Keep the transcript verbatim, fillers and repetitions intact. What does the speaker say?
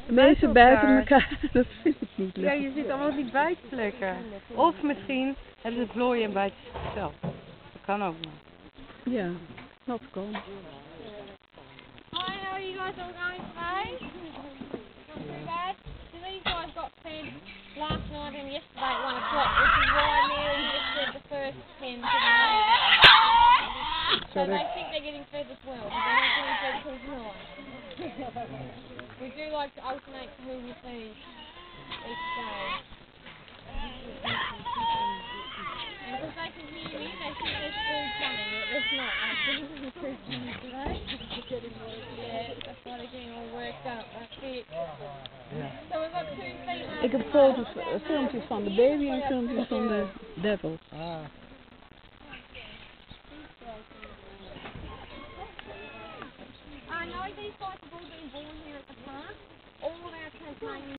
Mensen buiten elkaar, dat vind ik niet leuk. Ja, je ziet allemaal die bijtplekken. Of misschien hebben ze vlooien en bijtjes zelf. Dat kan ook nog. Ja, dat kan. Hi, how are you guys all going today? Not too bad. So these guys got fed last night and yesterday at one o'clock, which is why Mary just fed the first ten today. So they think they're getting fed as well, but they're not getting fed till tonight. We do like to alternate who we feed each day. And because they can hear me, they think there's food coming, but there's not actually food coming today. Yeah, that's why they're getting all worked up, that's it. So we've got two females. Ik heb foto's, uh, filmpjes van de baby en filmpjes van de devil. Ah. I know these guys have all been born here at the farm. All of our Tasmanian